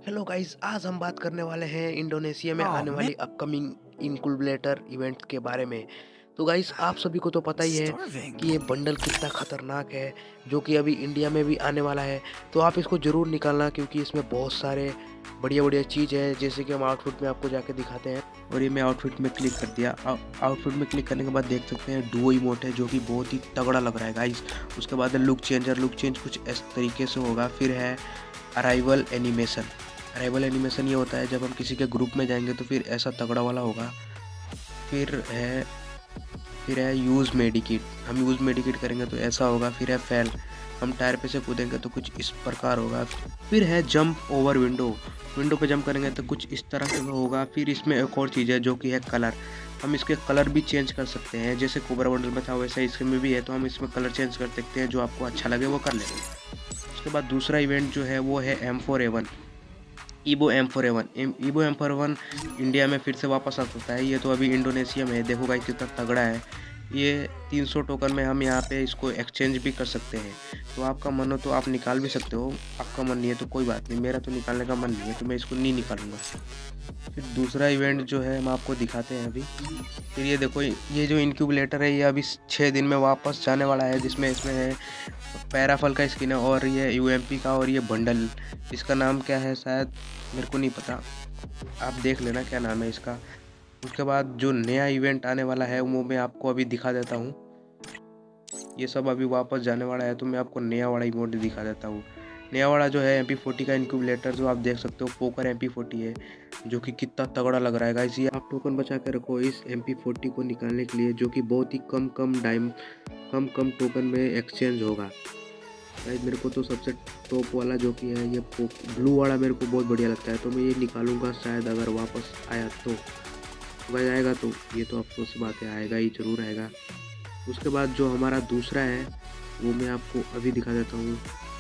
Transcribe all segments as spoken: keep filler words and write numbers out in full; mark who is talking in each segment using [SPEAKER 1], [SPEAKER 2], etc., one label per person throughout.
[SPEAKER 1] Hello guys, आज हम बात करने वाले हैं इंडोनेशिया में
[SPEAKER 2] Oh
[SPEAKER 1] आने
[SPEAKER 2] man,
[SPEAKER 1] वाली अपकमिंग इनकुबेटर इवेंट के बारे में। तो गाइस, आप सभी को तो
[SPEAKER 2] I'm
[SPEAKER 1] पता ही है
[SPEAKER 2] starving.
[SPEAKER 1] कि ये बंडल कितना खतरनाक है, जो कि अभी इंडिया में भी आने वाला है। तो आप इसको ज़रूर निकालना, क्योंकि इसमें बहुत सारे बढ़िया-बढ़िया चीज़ है, जैसे कि हम आउटफिट में आपको जाके दिखाते हैं। और ये मैं आउटफिट में क्लिक कर दिया। आउ आउटफिट में क्लिक करने के बाद देख सकते हैं डुओ इमोट है, जो कि बहुत ही तगड़ा लग रहा है गाइस। उसके बाद है लुक चेंजर, लुक चेंज कुछ इस तरीके से होगा। फिर है अराइवल एनिमेशन। अराइवल एनिमेशन ये होता है जब हम किसी के ग्रुप में जाएंगे तो फिर ऐसा तगड़ा वाला होगा। फिर है फिर है यूज़ मेडिकिट, हम यूज़ मेडिकिट करेंगे तो ऐसा होगा। फिर है फेल, हम टायर पे से कूदेंगे तो कुछ इस प्रकार होगा। फिर है जंप ओवर विंडो, विंडो पे जंप करेंगे तो कुछ इस तरह से होगा। फिर इसमें एक और चीज़ है जो कि है कलर, हम इसके कलर भी चेंज कर सकते हैं। जैसे कोबरा बंडल में था वैसा इसमें भी है, तो हम इसमें कलर चेंज कर सकते हैं, जो आपको अच्छा लगे वो कर लेंगे। उसके बाद दूसरा इवेंट जो है वो है एम फोर एवन, ईबो एम फोर एवन। ईबो एम फोर एवन इंडिया में फिर से वापस आ सकता है। ये तो अभी इंडोनेशिया में है, देखो गाइस कितना तगड़ा है। ये तीन सौ टोकन में हम यहाँ पे इसको एक्सचेंज भी कर सकते हैं। तो आपका मन हो तो आप निकाल भी सकते हो, आपका मन नहीं है तो कोई बात नहीं। मेरा तो निकालने का मन नहीं है, तो मैं इसको नहीं निकालूंगा। फिर दूसरा इवेंट जो है हम आपको दिखाते हैं अभी। फिर ये देखो, ये जो इनक्यूबलेटर है ये अभी छः दिन में वापस जाने वाला है, जिसमें इसमें है पैराफल का स्किन है, और ये यूएमपी का, और ये बंडल, इसका नाम क्या है शायद मेरे को नहीं पता, आप देख लेना क्या नाम है इसका। उसके बाद जो नया इवेंट आने वाला है वो मैं आपको अभी दिखा देता हूँ। ये सब अभी वापस जाने वाला है, तो मैं आपको नया वाला इमोट दिखा देता हूँ। नया वाला जो है एम पी फोर्टी का इनक्यूबलेटर, जो आप देख सकते हो पोकर एम पी फोर्टी है, जो कि कितना तगड़ा लग रहा है गाइस। ये आप टोकन बचा के रखो इस एम पी फोर्टी को निकालने के लिए, जो कि बहुत ही कम कम टाइम कम कम टोकन में एक्सचेंज होगा गाइस। मेरे को तो सबसे टॉप वाला जो कि है ये ब्लू वाला मेरे को बहुत बढ़िया लगता है, तो मैं ये निकालूंगा शायद, अगर वापस आया तो। गाइस आएगा तो ये तो अफसोस बात है, आएगा ही ज़रूर आएगा। उसके बाद जो हमारा दूसरा है वो मैं आपको अभी दिखा देता हूँ।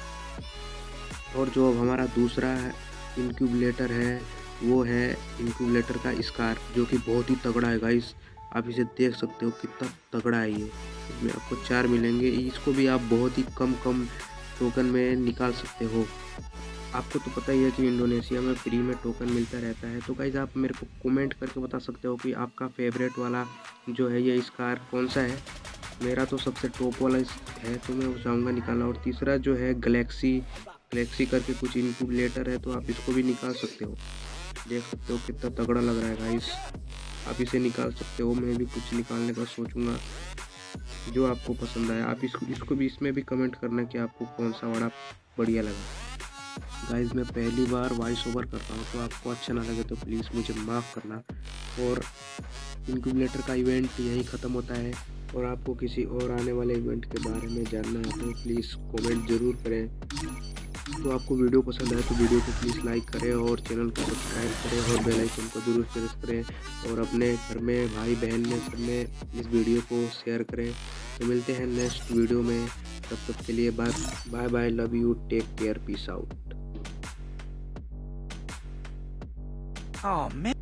[SPEAKER 1] और जो अब हमारा दूसरा इनक्यूबलेटर है वो है इनक्यूबलेटर का स्कार, जो कि बहुत ही तगड़ा है गाइस। आप इसे देख सकते हो कितना तगड़ा है ये। इसमें आपको चार मिलेंगे, इसको भी आप बहुत ही कम कम टोकन में निकाल सकते हो। आपको तो पता ही है कि इंडोनेशिया में फ्री में टोकन मिलता रहता है। तो गाइस आप मेरे को कमेंट करके बता सकते हो कि आपका फेवरेट वाला जो है ये स्कार कौन सा है। मेरा तो सबसे टॉप वाला इस है, तो मैं वो चाहूँगा निकालना। और तीसरा जो है गैलेक्सी गैलेक्सी करके कुछ इनक्यूबलेटर है, तो आप इसको भी निकाल सकते हो। देख सकते हो कितना तगड़ा लग रहा है गाइस, आप इसे निकाल सकते हो। मैं भी कुछ निकालने का सोचूंगा जो आपको पसंद आया। आप इसको इसको भी इसमें भी कमेंट करना कि आपको कौन सा बड़ा बढ़िया लगा। गाइस मैं पहली बार वॉइस ओवर कर रहा हूँ, तो आपको अच्छा ना लगे तो प्लीज़ मुझे माफ़ करना। और इनक्यूबलेटर का इवेंट यहीं ख़त्म होता है, और आपको किसी और आने वाले इवेंट के बारे में जानना है तो प्लीज़ कमेंट ज़रूर करें। तो आपको वीडियो पसंद आए तो वीडियो को प्लीज़ लाइक करें, और चैनल को सब्सक्राइब करें, और बेल आइकन को ज़रूर प्रेस करें, और अपने घर में भाई बहन में सब में इस वीडियो को शेयर करें। तो मिलते हैं नेक्स्ट वीडियो में, तब तक के लिए bye bye bye, love you, take care, peace out.
[SPEAKER 2] Oh man.